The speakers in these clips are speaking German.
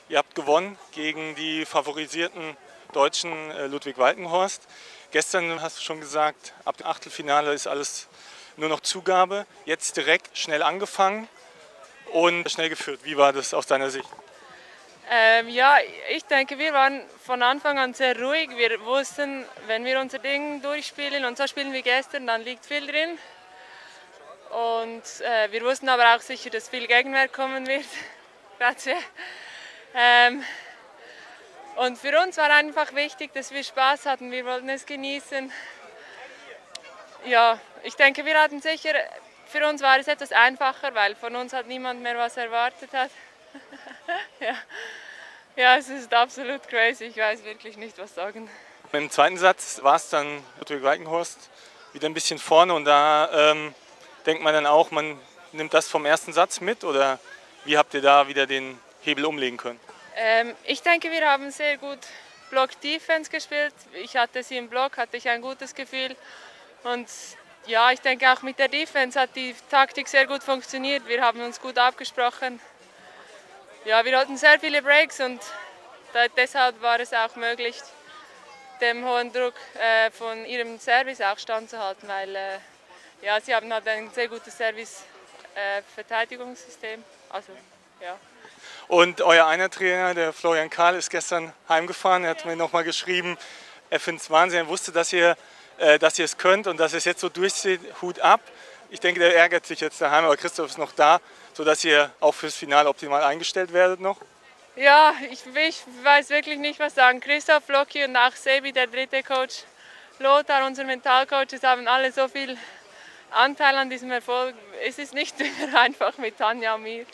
Ihr habt gewonnen gegen die favorisierten Deutschen Ludwig Walkenhorst. Gestern hast du schon gesagt, ab dem Achtelfinale ist alles nur noch Zugabe. Jetzt direkt schnell angefangen und schnell geführt. Wie war das aus deiner Sicht? Ja, ich denke, wir waren von Anfang an sehr ruhig. Wir wussten, wenn wir unser Ding durchspielen und so spielen wie gestern, dann liegt viel drin. Und wir wussten aber auch sicher, dass viel Gegenwehr kommen wird. Grazie. Und für uns war einfach wichtig, dass wir Spaß hatten. Wir wollten es genießen. Ja, ich denke, wir hatten sicher, für uns war es etwas einfacher, weil von uns hat niemand mehr was erwartet hat. Ja. Ja, es ist absolut crazy. Ich weiß wirklich nicht, was sagen. Im zweiten Satz war es dann Ludwig Walkenhorst wieder ein bisschen vorne und da denkt man dann auch, man nimmt das vom ersten Satz mit oder wie habt ihr da wieder den Hebel umlegen können? Ich denke, wir haben sehr gut Block-Defense gespielt. Ich hatte sie im Block, hatte ich ein gutes Gefühl. Und ja, ich denke auch mit der Defense hat die Taktik sehr gut funktioniert. Wir haben uns gut abgesprochen. Ja, wir hatten sehr viele Breaks und deshalb war es auch möglich, dem hohen Druck von ihrem Service auch standzuhalten, weil ja, sie haben halt ein sehr gutes Service-Verteidigungssystem. Also, ja. Und euer einer Trainer, der Florian Kahl, ist gestern heimgefahren. Er hat mir nochmal geschrieben, er findet es Wahnsinn, er wusste, dass ihr es könnt und dass es jetzt so durchzieht, Hut ab. Ich denke, der ärgert sich jetzt daheim, aber Christoph ist noch da, sodass ihr auch fürs Finale optimal eingestellt werdet noch. Ja, ich weiß wirklich nicht, was sagen. Christoph, Loki und auch Sebi, der dritte Coach, Lothar, unser Mentalcoach, haben alle so viel Anteil an diesem Erfolg. Es ist nicht immer einfach mit Tanja und mir.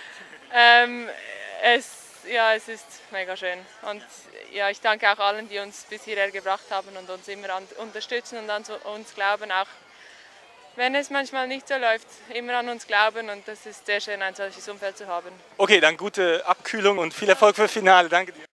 Es ist mega schön. Und ja, ich danke auch allen, die uns bis hierher gebracht haben und uns immer unterstützen und an uns glauben, auch wenn es manchmal nicht so läuft, immer an uns glauben und das ist sehr schön, ein solches Umfeld zu haben. Okay, dann gute Abkühlung und viel Erfolg für das Finale. Danke dir.